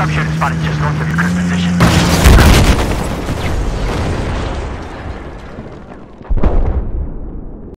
Sharpshooter spotted just north of your current position.